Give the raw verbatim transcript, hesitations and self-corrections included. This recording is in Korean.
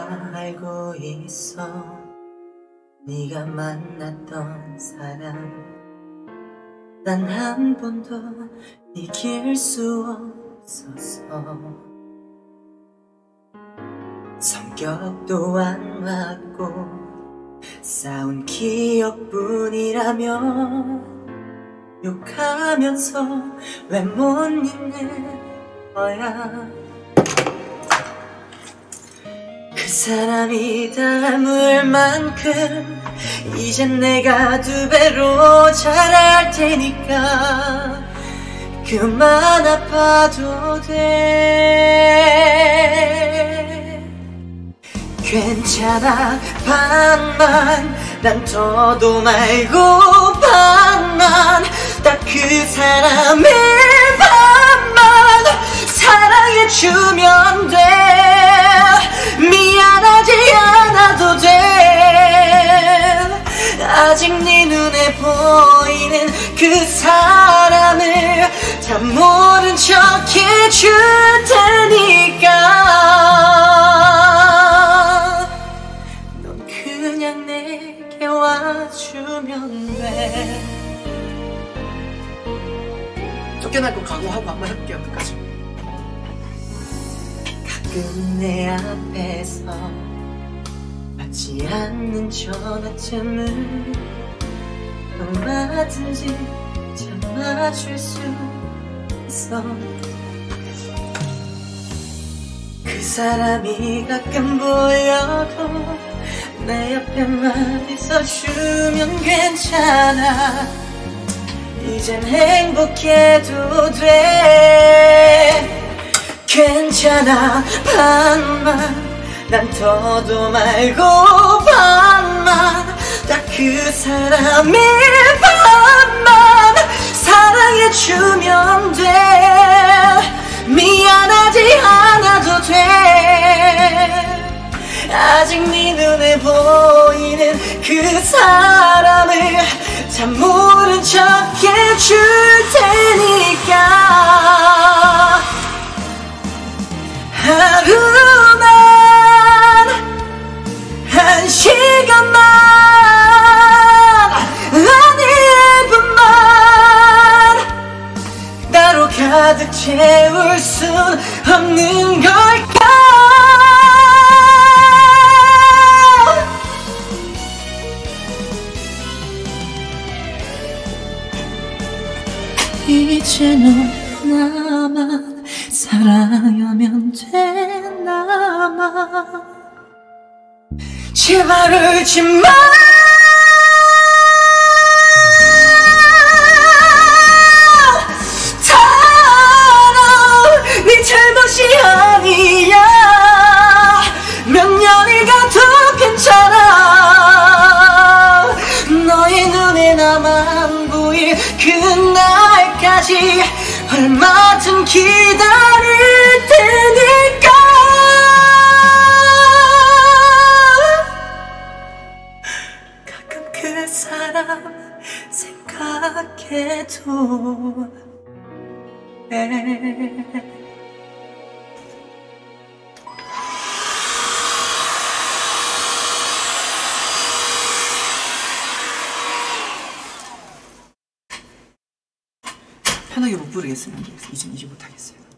알고 있어. 네가 만났던 사람 단 한 번도 이길 수 없었어. 성격도 안 맞고 싸운 기억뿐이라면 욕하면서 왜 못 잊는 거야. 그 사람이 닮을 만큼 이젠 내가 두 배로 잘할 테니까 그만 아파도 돼. 괜찮아 반만 난 더도 말고 반만 딱 그 사람의 반만 사랑해주면 돼. 미안하지 않아도 돼. 아직 네 눈에 보이는 그 사람을 다 모른 척 해줄 테니까 넌 그냥 내게 와주면 돼. 쫓겨날 거 각오하고 한번 해볼게요. 끝까지. 가끔 내 앞에서 받지 않는 전화쯤은 얼마든지 참아줄 수 있어. 그 사람이 가끔 보여도 내 옆에만 있어주면 괜찮아. 이젠 행복해도 돼. 괜찮아 반만 난 더도 말고 반만 딱 그 사람의 반만 사랑해주면 돼. 미안하지 않아도 돼. 아직 네 눈에 보이는 그 사람을 다 모른 척 해줄 테니까 하루만 한 시간만 아니 일 분만 나로 가득 채울 순 없는 걸까. 이제 너 나만 사랑하면 돼. 나만 제발 울지 마. 다 네 잘못이 아니야. 몇 년이 가도 괜찮아. 너의 눈에 나만 보일 그날까지 얼마든 기다릴 테니까. 가끔 그 사람 생각해도 해. 편하게 못 부르겠으면 이제 이제 못하겠어요.